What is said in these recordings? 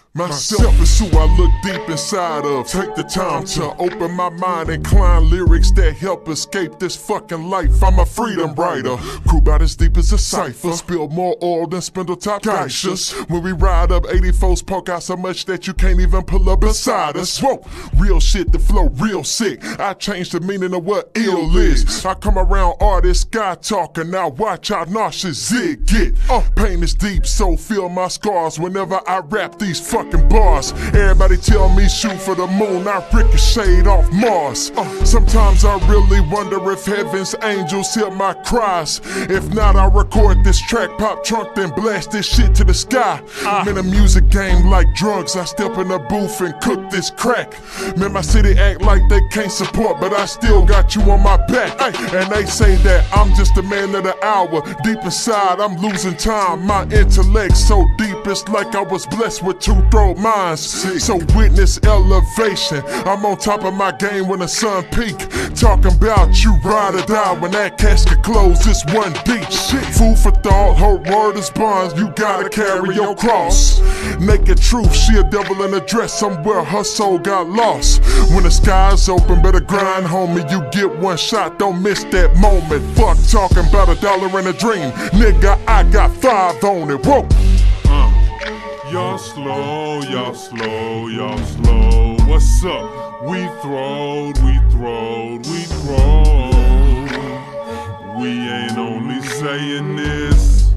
Myself is who I look deep inside of. Take the time to open my mind and climb lyrics that help escape this fucking life. I'm a freedom writer, crew about as deep as a cipher. Spill more oil than Spindletop geishas. When we ride up 84's, poke out so much that you can't even pull up beside us. Whoa, real shit, the flow real sick. I changed the meaning of what ill is. I come around artists, guy talking, now watch how nauseous zig get. Pain is deep, so feel my scars whenever I rap these fucking bars. Everybody tell me shoot for the moon, I ricochet off Mars. Sometimes I really wonder if heaven's angels hear my cries. If not, I'll record this track, pop trunk, then blast this shit to the sky. I'm in a music game like drugs, I step in the booth and cook this crack. Man, my city act like they can't support, but I still got you on my back. And they say that I'm just the man of the hour. Deep inside, I'm losing time. My intellect so deep, it's like I was blessed with two throat minds. So witness elevation. I'm on top of my game when the sun peak. Talking about you ride or die when that casket close, it's one beat. Shit, food for thought, her word is bonds. You gotta carry your cross. Naked truth, she a devil in a dress. Somewhere her soul got lost. When the sky's open, better grind, homie. You get one shot, don't miss that moment. Fuck talking about $1 in a dream. Nigga, I got 5 on it. Whoa. Y'all slow, y'all slow, y'all slow. What's up? We throwed, we throwed, we throwed. We ain't only saying this.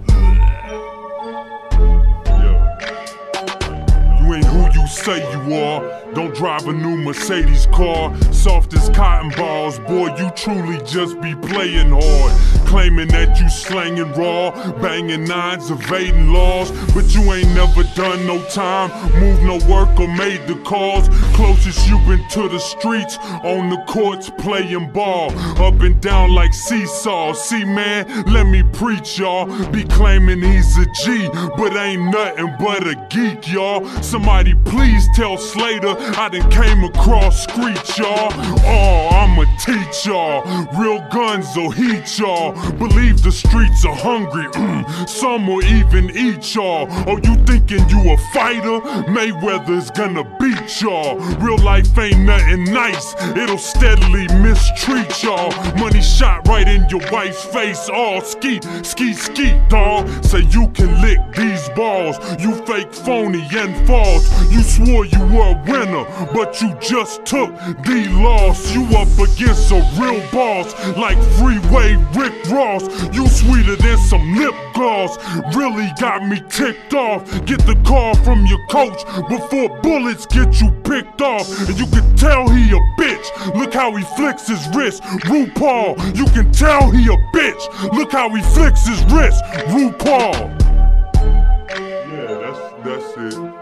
Yo. You ain't who you say you are. Don't drive a new Mercedes car. Soft as cotton balls, boy, you truly just be playing hard. Claiming that you slanging raw, banging nines, evading laws. But you ain't never done no time, moved no work or made the calls. Closest you been to the streets, on the courts playing ball. Up and down like seesaw. See man, let me preach y'all. Be claiming he's a G, but ain't nothing but a geek y'all. Somebody please tell Slater I done came across Screech, y'all. Oh, I'ma teach y'all. Real guns will heat y'all. Believe the streets are hungry. Some will even eat y'all. Oh, you thinking you a fighter? Mayweather's gonna beat y'all. Real life ain't nothing nice. It'll steadily mistreat y'all. Money shot right in your wife's face. All skeet, skeet, skeet, dawg. Say you can lick these balls. You fake, phony, and false. You swore you were a winner, but you just took the loss. You up against a real boss, like Freeway Rick Ross. You sweeter than some lip gloss. Really got me ticked off. Get the call from your coach before bullets get you picked off. And you can tell he a bitch. Look how he flicks his wrist. RuPaul, you can tell he a bitch. Look how he flicks his wrist. RuPaul. Yeah, that's it.